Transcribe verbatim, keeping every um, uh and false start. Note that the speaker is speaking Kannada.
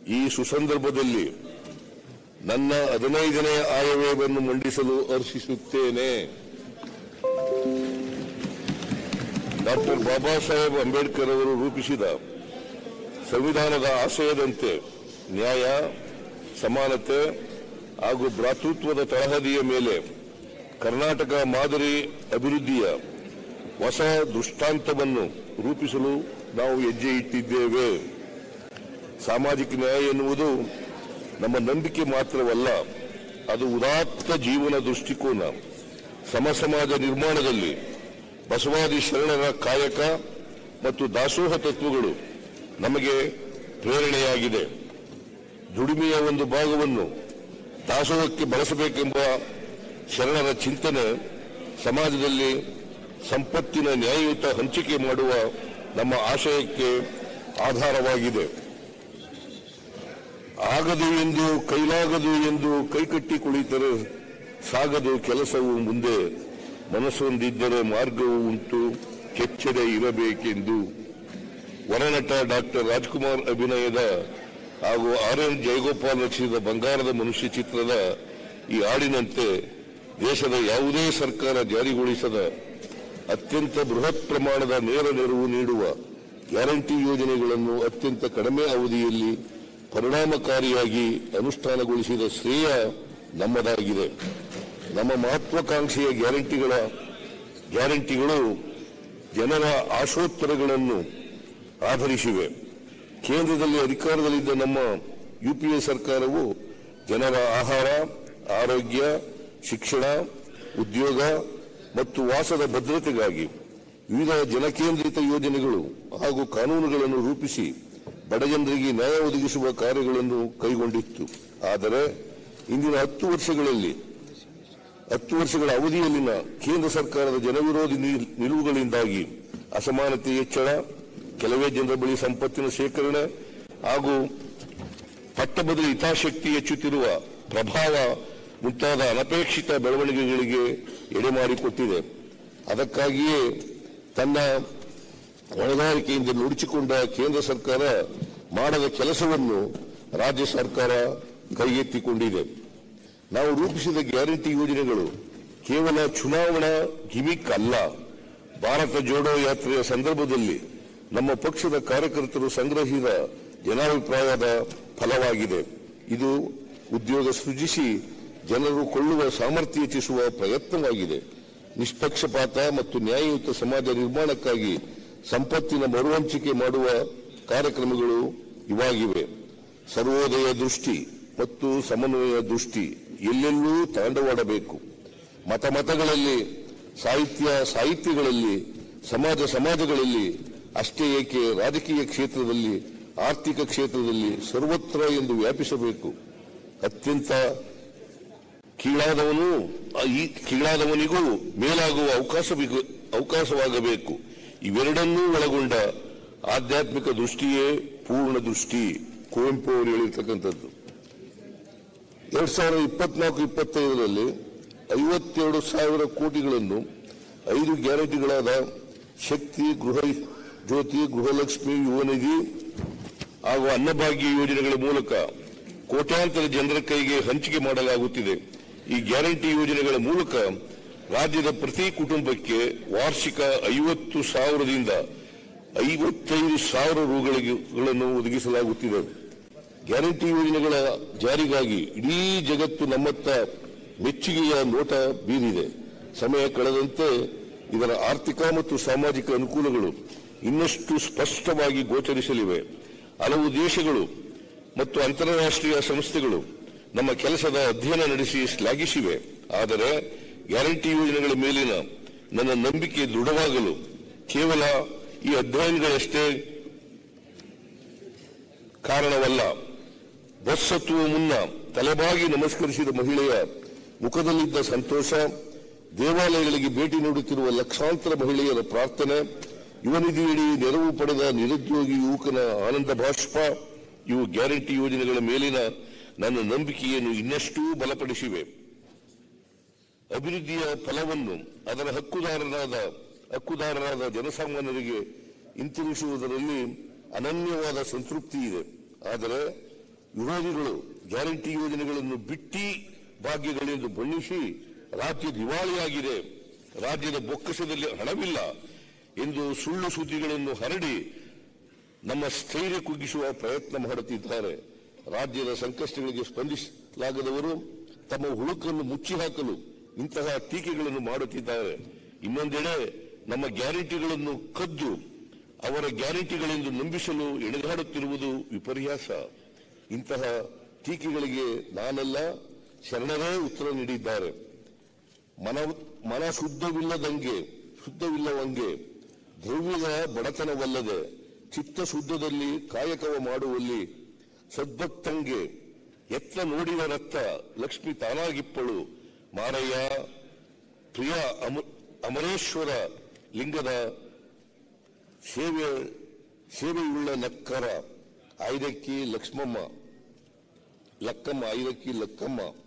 ಈ ಸುಸಂದರ್ಭದಲ್ಲಿ ನನ್ನ ಹದಿನೈದನೇ ಆಯವ್ಯಯವನ್ನು ಮಂಡಿಸಲು ಹರ್ಷಿಸುತ್ತೇನೆ. ಡಾಕ್ಟರ್ ಬಾಬಾ ಸಾಹೇಬ್ ಅಂಬೇಡ್ಕರ್ ಅವರು ರೂಪಿಸಿದ ಸಂವಿಧಾನದ ಆಶಯದಂತೆ ನ್ಯಾಯ, ಸಮಾನತೆ ಹಾಗೂ ಭ್ರಾತೃತ್ವದ ತಳಹದಿಯ ಮೇಲೆ ಕರ್ನಾಟಕ ಮಾದರಿ ಅಭಿವೃದ್ಧಿಯ ಹೊಸ ದೃಷ್ಟಾಂತವನ್ನು ರೂಪಿಸಲು ನಾವು ಹೆಜ್ಜೆ ಇಟ್ಟಿದ್ದೇವೆ. ಸಾಮಾಜಿಕ ನ್ಯಾಯ ಎನ್ನುವುದು ನಮ್ಮ ನಂಬಿಕೆ ಮಾತ್ರವಲ್ಲ, ಅದು ಉದಾತ್ತ ಜೀವನ ದೃಷ್ಟಿಕೋನ. ಸಮ ಸಮಾಜ ನಿರ್ಮಾಣದಲ್ಲಿ ಬಸವಾದಿ ಶರಣರ ಕಾಯಕ ಮತ್ತು ದಾಸೋಹ ತತ್ವಗಳು ನಮಗೆ ಪ್ರೇರಣೆಯಾಗಿದೆ. ದುಡಿಮೆಯ ಒಂದು ಭಾಗವನ್ನು ದಾಸೋಹಕ್ಕೆ ಬಳಸಬೇಕೆಂಬ ಶರಣರ ಚಿಂತನೆ ಸಮಾಜದಲ್ಲಿ ಸಂಪತ್ತಿನ ನ್ಯಾಯಯುತ ಹಂಚಿಕೆ ಮಾಡುವ ನಮ್ಮ ಆಶಯಕ್ಕೆ ಆಧಾರವಾಗಿದೆ. ಆಗದು ಎಂದು ಕೈಲಾಗದು ಎಂದು ಕೈಕಟ್ಟಿ ಕುಳಿತರೆ ಸಾಗದು ಕೆಲಸವು ಮುಂದೆ, ಮನಸ್ಸೊಂದಿದ್ದರೆ ಮಾರ್ಗವೂ ಉಂಟು, ಕೆಚ್ಚದೆ ಇರಬೇಕೆಂದು ವರನಟ ಡಾಕ್ಟರ್ ರಾಜ್ಕುಮಾರ್ ಅಭಿನಯದ ಹಾಗೂ ಆರ್ ಎನ್ ಜಯಗೋಪಾಲ್ ರಚಿಸಿದ ಬಂಗಾರದ ಮನುಷ್ಯ ಚಿತ್ರದ ಈ ಹಾಡಿನಂತೆ ದೇಶದ ಯಾವುದೇ ಸರ್ಕಾರ ಜಾರಿಗೊಳಿಸದ ಅತ್ಯಂತ ಬೃಹತ್ ಪ್ರಮಾಣದ ನೇರ ನೆರವು ನೀಡುವ ಗ್ಯಾರಂಟಿ ಯೋಜನೆಗಳನ್ನು ಅತ್ಯಂತ ಕಡಿಮೆ ಅವಧಿಯಲ್ಲಿ ಪರಿಣಾಮಕಾರಿಯಾಗಿ ಅನುಷ್ಠಾನಗೊಳಿಸಿದ ಶ್ರೇಯ ನಮ್ಮದಾಗಿದೆ. ನಮ್ಮ ಮಹತ್ವಾಕಾಂಕ್ಷೆಯ ಗ್ಯಾರಂಟಿಗಳ ಗ್ಯಾರಂಟಿಗಳು ಜನರ ಆಶೋತ್ತರಗಳನ್ನು ಆಧರಿಸಿವೆ. ಕೇಂದ್ರದಲ್ಲಿ ಅಧಿಕಾರದಲ್ಲಿದ್ದ ನಮ್ಮ ಯುಪಿಎ ಸರ್ಕಾರವು ಜನರ ಆಹಾರ, ಆರೋಗ್ಯ, ಶಿಕ್ಷಣ, ಉದ್ಯೋಗ ಮತ್ತು ವಾಸದ ಭದ್ರತೆಗಾಗಿ ವಿವಿಧ ಜನಕೇಂದ್ರಿತ ಯೋಜನೆಗಳು ಹಾಗೂ ಕಾನೂನುಗಳನ್ನು ರೂಪಿಸಿ ಬಡಜನರಿಗೆ ನ್ಯಾಯ ಒದಗಿಸುವ ಕಾರ್ಯಗಳನ್ನು ಕೈಗೊಂಡಿತ್ತು. ಆದರೆ ಇಂದಿನ ಹತ್ತು ವರ್ಷಗಳಲ್ಲಿ ಹತ್ತು ವರ್ಷಗಳ ಅವಧಿಯಲ್ಲಿನ ಕೇಂದ್ರ ಸರ್ಕಾರದ ಜನವಿರೋಧಿ ನಿಲುವುಗಳಿಂದಾಗಿ ಅಸಮಾನತೆ ಹೆಚ್ಚಳ, ಕೆಲವೇ ಜನರ ಬಳಿ ಸಂಪತ್ತಿನ ಶೇಖರಣೆ ಹಾಗೂ ಪಟ್ಟಬದಲಿ ಹಿತಾಸಕ್ತಿ ಹೆಚ್ಚುತ್ತಿರುವ ಪ್ರಭಾವ ಮುಂತಾದ ಅನಪೇಕ್ಷಿತ ಬೆಳವಣಿಗೆಗಳಿಗೆ ಎಡೆಮಾಡಿಕೊಟ್ಟಿದೆ. ಅದಕ್ಕಾಗಿಯೇ ತನ್ನ ಹೊಣೆಗಾರಿಕೆಯಿಂದ ನುಡಿಸಿಕೊಂಡ ಕೇಂದ್ರ ಸರ್ಕಾರ ಮಾಡದ ಕೆಲಸವನ್ನು ರಾಜ್ಯ ಸರ್ಕಾರ ಕೈಗೆತ್ತಿಕೊಂಡಿದೆ. ನಾವು ರೂಪಿಸಿದ ಗ್ಯಾರಂಟಿ ಯೋಜನೆಗಳು ಕೇವಲ ಚುನಾವಣಾ ಗಿಮಿಕ್ ಅಲ್ಲ. ಭಾರತ ಜೋಡೋ ಯಾತ್ರೆಯ ಸಂದರ್ಭದಲ್ಲಿ ನಮ್ಮ ಪಕ್ಷದ ಕಾರ್ಯಕರ್ತರು ಸಂಗ್ರಹಿಸಿದ ಜನಾಭಿಪ್ರಾಯದ ಫಲವಾಗಿದೆ. ಇದು ಉದ್ಯೋಗ ಸೃಜಿಸಿ ಜನರು ಕೊಳ್ಳುವ ಸಾಮರ್ಥ್ಯ ಹೆಚ್ಚಿಸುವ ಪ್ರಯತ್ನವಾಗಿದೆ. ನಿಷ್ಪಕ್ಷಪಾತ ಮತ್ತು ನ್ಯಾಯಯುತ ಸಮಾಜ ನಿರ್ಮಾಣಕ್ಕಾಗಿ ಸಂಪತ್ತಿನ ಮರುಹಂಚಿಕೆ ಮಾಡುವ ಕಾರ್ಯಕ್ರಮಗಳು ಇವಾಗಿವೆ. ಸರ್ವೋದಯ ದೃಷ್ಟಿ ಮತ್ತು ಸಮನ್ವಯ ದೃಷ್ಟಿ ಎಲ್ಲೆಲ್ಲೂ ತಾಂಡವಾಡಬೇಕು. ಮತ ಮತಗಳಲ್ಲಿ, ಸಾಹಿತ್ಯ ಸಾಹಿತ್ಯಗಳಲ್ಲಿ, ಸಮಾಜ ಸಮಾಜಗಳಲ್ಲಿ ಅಷ್ಟೇ ಏಕೆ ರಾಜಕೀಯ ಕ್ಷೇತ್ರದಲ್ಲಿ, ಆರ್ಥಿಕ ಕ್ಷೇತ್ರದಲ್ಲಿ ಸರ್ವತ್ರ ಎಂದು ವ್ಯಾಪಿಸಬೇಕು. ಅತ್ಯಂತ ಕೀಳಾದವನು ಈ ಕೀಳಾದವನಿಗೂ ಮೇಲಾಗುವ ಅವಕಾಶ ಅವಕಾಶವಾಗಬೇಕು. ಇವೆರಡನ್ನೂ ಒಳಗೊಂಡ ಆಧ್ಯಾತ್ಮಿಕ ದೃಷ್ಟಿಯೇ ಪೂರ್ಣ ದೃಷ್ಟಿ. ಕುವೆಂಪು ಅವರು ಹೇಳಿರ್ತಕ್ಕಂಥದ್ದು. ಎರಡ್ ಸಾವಿರದ ಇಪ್ಪತ್ನಾಲ್ಕು ಇಪ್ಪತ್ತೈದರಲ್ಲಿ ಐವತ್ತೆರಡು ಸಾವಿರ ಕೋಟಿಗಳನ್ನು ಐದು ಗ್ಯಾರಂಟಿಗಳಾದ ಶಕ್ತಿ, ಗೃಹ ಜ್ಯೋತಿ, ಗೃಹಲಕ್ಷ್ಮಿ, ಯುವನಿಧಿ ಹಾಗೂ ಅನ್ನಭಾಗ್ಯ ಯೋಜನೆಗಳ ಮೂಲಕ ಕೋಟ್ಯಾಂತರ ಜನರ ಕೈಗೆ ಹಂಚಿಕೆ ಮಾಡಲಾಗುತ್ತಿದೆ. ಈ ಗ್ಯಾರಂಟಿ ಯೋಜನೆಗಳ ಮೂಲಕ ರಾಜ್ಯದ ಪ್ರತಿ ಕುಟುಂಬಕ್ಕೆ ವಾರ್ಷಿಕ ಐವತ್ತು ಸಾವಿರದಿಂದ ಐವತ್ತೈದು ಸಾವಿರ ರೂಗಳನ್ನು ಒದಗಿಸಲಾಗುತ್ತಿದೆ. ಗ್ಯಾರಂಟಿ ಯೋಜನೆಗಳ ಜಾರಿಗಾಗಿ ಇಡೀ ಜಗತ್ತು ನಮ್ಮತ್ತ ಮೆಚ್ಚುಗೆಯ ನೋಟ ಬೀರಿದೆ. ಸಮಯ ಕಳೆದಂತೆ ಇದರ ಆರ್ಥಿಕ ಮತ್ತು ಸಾಮಾಜಿಕ ಅನುಕೂಲಗಳು ಇನ್ನಷ್ಟು ಸ್ಪಷ್ಟವಾಗಿ ಗೋಚರಿಸಲಿವೆ. ಹಲವು ದೇಶಗಳು ಮತ್ತು ಅಂತಾರಾಷ್ಟ್ರೀಯ ಸಂಸ್ಥೆಗಳು ನಮ್ಮ ಕೆಲಸದ ಅಧ್ಯಯನ ನಡೆಸಿ ಶ್ಲಾಘಿಸಿವೆ. ಆದರೆ ಗ್ಯಾರಂಟಿ ಯೋಜನೆಗಳ ಮೇಲಿನ ನನ್ನ ನಂಬಿಕೆ ದೃಢವಾಗಲು ಕೇವಲ ಈ ಅಧ್ಯಯನಗಳಷ್ಟೇ ಕಾರಣವಲ್ಲ. ಬಸ್ ಹತ್ತುವ ಮುನ್ನ ತಲೆಬಾಗಿ ನಮಸ್ಕರಿಸಿದ ಮಹಿಳೆಯ ಮುಖದಲ್ಲಿದ್ದ ಸಂತೋಷ, ದೇವಾಲಯಗಳಿಗೆ ಭೇಟಿ ನೀಡುತ್ತಿರುವ ಲಕ್ಷಾಂತರ ಮಹಿಳೆಯರ ಪ್ರಾರ್ಥನೆ, ಯುವನಿಧಿಯಡಿ ನೆರವು ಪಡೆದ ನಿರುದ್ಯೋಗಿ ಯುವಕನ ಆನಂದ ಬಾಷ್ಪ ಇವು ಗ್ಯಾರಂಟಿ ಯೋಜನೆಗಳ ಮೇಲಿನ ನನ್ನ ನಂಬಿಕೆಯನ್ನು ಇನ್ನಷ್ಟೂ ಬಲಪಡಿಸಿವೆ. ಅಭಿವೃದ್ಧಿಯ ಫಲವನ್ನು ಅದರ ಹಕ್ಕುದಾರರಾದ ಹಕ್ಕುದಾರರಾದ ಜನಸಾಮಾನ್ಯರಿಗೆ ಹಿಂತಿರುಗಿಸುವುದರಲ್ಲಿ ಅನನ್ಯವಾದ ಸಂತೃಪ್ತಿ ಇದೆ. ಆದರೆ ವಿರೋಧಿಗಳು ಗ್ಯಾರಂಟಿ ಯೋಜನೆಗಳನ್ನು ಬಿಟ್ಟಿ ಭಾಗ್ಯಗಳೆಂದು ಬಣ್ಣಿಸಿ ರಾಜ್ಯ ದಿವಾಳಿಯಾಗಿದೆ, ರಾಜ್ಯದ ಬೊಕ್ಕಸದಲ್ಲಿ ಹಣವಿಲ್ಲ ಎಂದು ಸುಳ್ಳು ಸುದ್ದಿಗಳನ್ನು ಹರಡಿ ನಮ್ಮ ಸ್ಥೈರ್ಯ ಕುಗ್ಗಿಸುವ ಪ್ರಯತ್ನ ಮಾಡುತ್ತಿದ್ದಾರೆ. ರಾಜ್ಯದ ಸಂಕಷ್ಟಗಳಿಗೆ ಸ್ಪಂದಿಸಲಾಗದವರು ತಮ್ಮ ಹುಳುಕನ್ನು ಮುಚ್ಚಿ ಹಾಕಲು ಇಂತಹ ಟೀಕೆಗಳನ್ನು ಮಾಡುತ್ತಿದ್ದಾರೆ. ಇನ್ನೊಂದೆಡೆ ನಮ್ಮ ಗ್ಯಾರಂಟಿಗಳನ್ನು ಕದ್ದು ಅವರ ಗ್ಯಾರಂಟಿಗಳೆಂದು ನಂಬಿಸಲು ಎಣೆದಾಡುತ್ತಿರುವುದು ವಿಪರ್ಯಾಸ. ಇಂತಹ ಟೀಕೆಗಳಿಗೆ ನಾನೆಲ್ಲ ಶರಣರೇ ಉತ್ತರ ನೀಡಿದ್ದಾರೆ. ಮನ ಮನ ಶುದ್ಧವಿಲ್ಲದಂಗೆ ಶುದ್ಧವಿಲ್ಲವಂಗೆ ದ್ರವ್ಯದ ಬಡತನವಲ್ಲದೆ ಚಿತ್ತ ಶುದ್ಧದಲ್ಲಿ ಕಾಯಕವ ಮಾಡುವಲ್ಲಿ ಸದ್ಭಕ್ತಂಗೆ ಎತ್ತ ನೋಡಿದ ರತ್ತ ಲಕ್ಷ್ಮಿ ತಾನಾಗಿಪ್ಪಳು ಮಾರಯ್ಯ ಪ್ರಿಯ ಅಮ ಅಮರೇಶ್ವರ ಲಿಂಗದ ಸೇವೆ ಸೇವೆಯುಳ್ಳ ನಕ್ಕರ ಐದಕ್ಕಿ ಲಕ್ಷ್ಮಮ್ಮ ಲಕ್ಕಮ್ಮ ಐದಕ್ಕಿ ಲಕ್ಕಮ್ಮ